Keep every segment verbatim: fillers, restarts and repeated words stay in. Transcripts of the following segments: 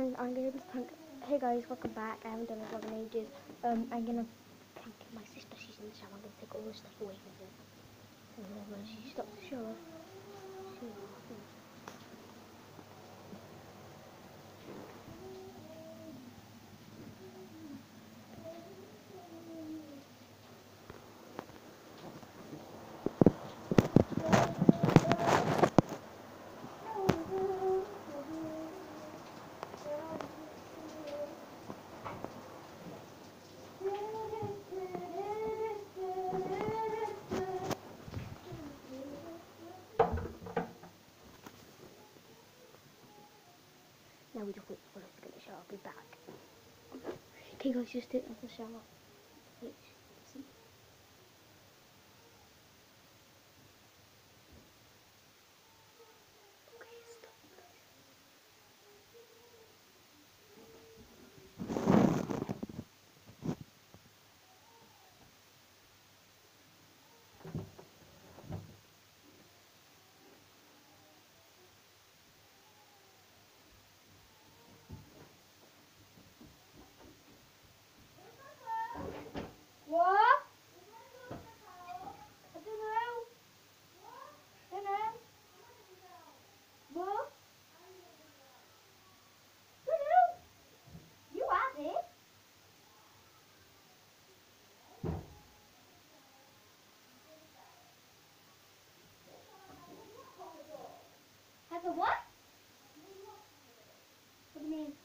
and I'm gonna be prank. Hey guys, welcome back. I haven't done a vlog in ages. Um, I'm gonna prank my sister. She's in the shower. I'm gonna take all the stuff away from her. And then when she stops the shower, she will. Now we just wait for her to get the shower. I'll be back. Okay guys, just take off the shower. Wait, see? Okay, stop. What? I don't know. Don't know. What? Don't know. You had it. Has a what? What do you mean?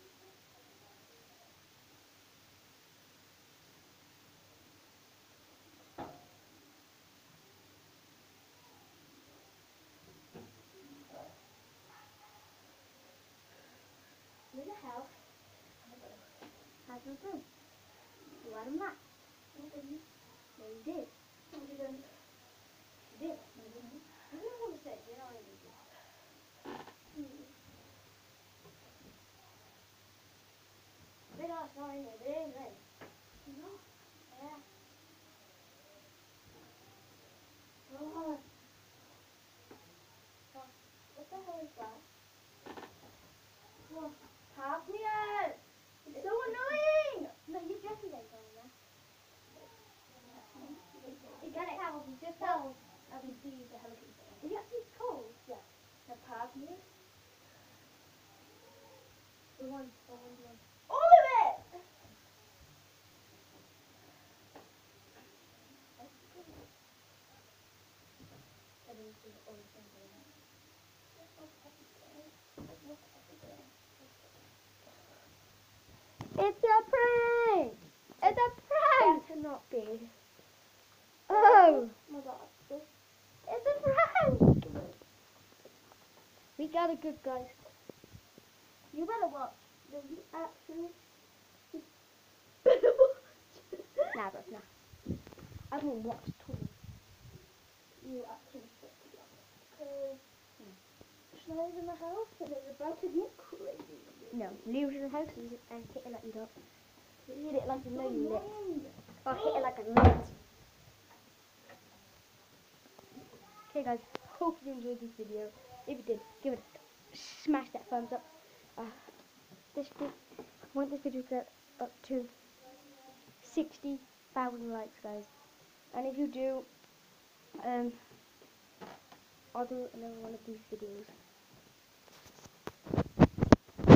Where the hell? How's my phone? You had a map. No, I didn't. No, you did. No, you didn't. You did. No, you didn't. I don't know what to say. You know what I did. Hmm. Big ass not in there. There ain't right. No. Yeah. Oh. What the hell is that? What? Help me out! It's so annoying! No, your dressing goes on there. You got it. Towels, just towels. I can see the helicopter. Is it actually cold? Yeah. Now pass me. The one, the one, the one. All of it! It's a prank! It's a prank! Better not be. Oh! Oh my god. This. It's a prank! We got it good, guys. You better watch. No, you actually. Better watch. Nah, bro, nah. I haven't watched at all. You actually should be honest. Because. Schneider's in the house and it's about to get crazy. No, leave it in the house and hit it like you don't. Hit it like you know you lit. Or hit it like a lit. Okay guys, hope you enjoyed this video. If you did, give it a smash that thumbs up. Uh, this vi- I want this video to get up to sixty thousand likes, guys. And if you do, um, I'll do another one of these videos.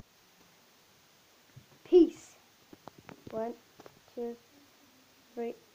Peace. One, two, three.